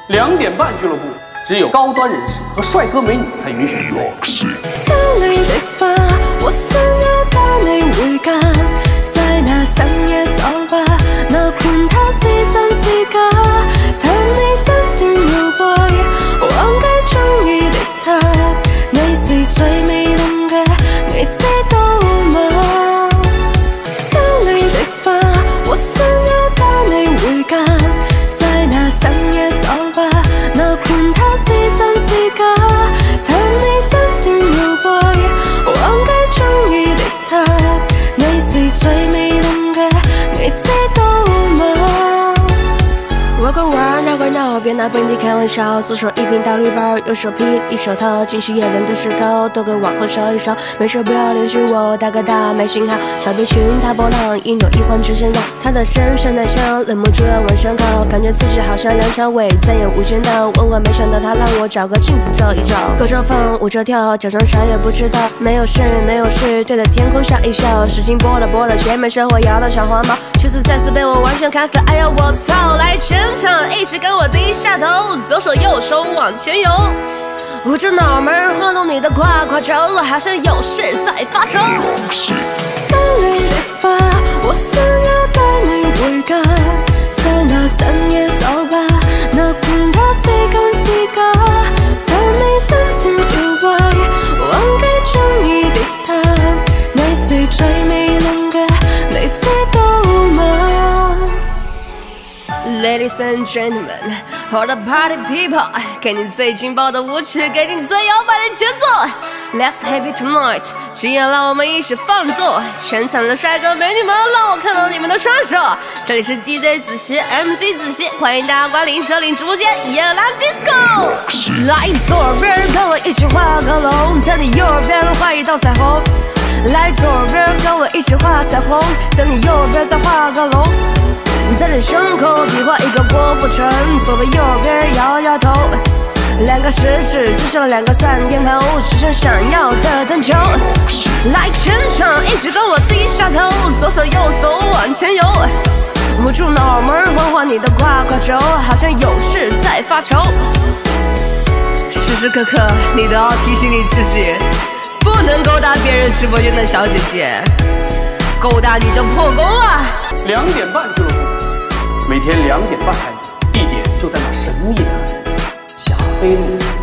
2點半俱樂部只有高端人士和帥哥美女才允許。 心裏的花，我想要帶你回家，在那深夜酒吧，那管他是真是假，趁你真情搖擺，忘記中意的他，你是最美動嘅，你知道嗎？心裏的花，我想要帶你回家，在那深夜酒吧，那管他是真是假，趁你真情搖擺，忘記中意的他，你是最美動嘅，你知道嗎？我跟玩闹怪鬧，別拿本地開玩笑，左手一瓶大綠包，右手霹靂手套，近視也認得是高，都給往後稍一稍，沒事不要聯繫我，大哥大沒信號，小提琴踏波浪，應有一環只想要，他的身上奶香，冷漠就要往上靠，感覺自己好像梁朝偉，再也無間道，萬萬沒想到他讓我找個鏡子照一照，歌着放舞着跳，假裝啥也不知道，沒有事沒有事，對着天空笑一笑，使勁撥了前面社會搖到小黃毛，曲子再次被我完全 cast， 哎呀我操，來全場一直跟我低下頭，左手右手往前游，捂着腦門晃動你的胯軸，好像有事在發愁。心裏的花，我想要帶你回家，在那深夜酒吧，那管他是真是假，趁你真情搖擺，忘記中意的他，你是最美濃嘅，你知道嗎？Ladies and gentlemen, all the party people， 給你最勁爆的舞曲，給你最搖擺的節奏。Let's happy tonight， 今夜讓我們一起放縱，全場的帥哥美女們，讓我看到你們的雙手。這裡是 DJ 子熙 MC 子熙，歡迎大家光臨蛇嶺直播間夜蘭 disco。來左邊跟我一起畫個龍，在你右邊畫一道彩虹。來左邊跟我一起畫彩虹，在你右邊再畫個龍。在你胸口比劃一個郭富城，左邊右邊搖搖頭，兩個食指指向兩個酸甜頭，吃上想要的燈球。來全場一直跟我低下頭，左手右手往前游，捂住腦門緩緩你的胯軸，好像有事在發愁。時時刻刻你都要提醒你自己，不能勾搭別人直播間的小姐姐，勾搭你就破功了。 2點半俱樂部，每天2點半開，地點就在那神秘的霞飛路。